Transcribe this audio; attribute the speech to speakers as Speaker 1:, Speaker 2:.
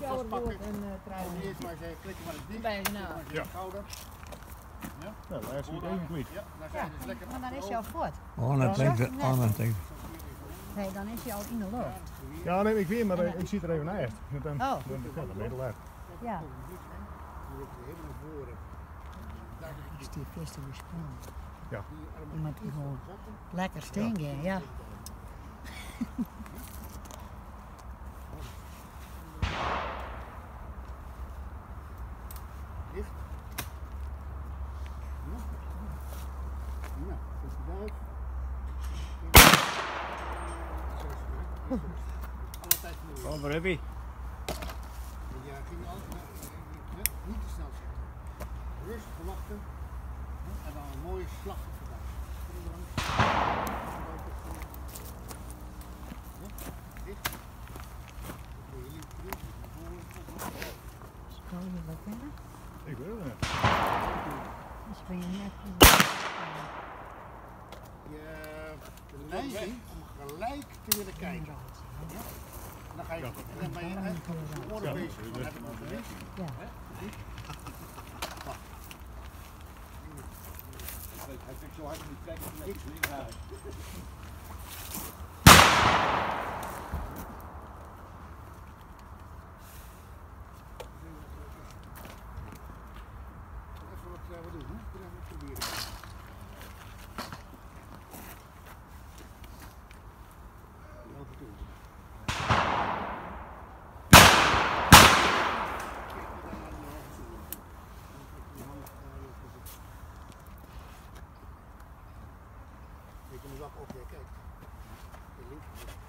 Speaker 1: showerboard en trui.
Speaker 2: Eerst maar eens even klikken maar eens dicht.
Speaker 1: Bij je naam.
Speaker 2: Ja. Schouder. Ja.
Speaker 3: Nou, daar is hij even kwijt.
Speaker 2: Ja, dan zijn dus lekker.
Speaker 1: Maar dan is hij al voort.
Speaker 4: Oh, dat denk ik. Oh, dat denk ik.
Speaker 1: Nee, dan is hij al in de lucht.
Speaker 3: Ja, nee, ik weet, maar ik zie er even naast. Dan
Speaker 1: Oh.
Speaker 3: ben je er laat.
Speaker 1: Ja.
Speaker 2: Helemaal voren.
Speaker 1: Is die vis te bespannen?
Speaker 3: Ja.
Speaker 1: Iemand die gewoon lekker stinken, ja.
Speaker 2: Dicht. Ja. Ja, dat is de duif. Altijd moeilijk.
Speaker 3: Oh, waar heb je?
Speaker 2: Ja, ging altijd niet te snel zetten. Rustig wachten en dan een mooie slag voorbij. Dicht.
Speaker 1: Zou je wat hebben?
Speaker 3: Ik weet het niet.
Speaker 1: Dus ben je net
Speaker 2: De neiging om gelijk te willen kijken. Dan ga je en dan ben je echt behoorlijk bezig. Dan heb ik nog geweest.
Speaker 1: Ja.
Speaker 5: Hij trekt zo hard om die trekker.
Speaker 2: Even wat doen, hè? We gaan het proberen. Lopen toe. Ik kan hem wel op, kijk. De linker.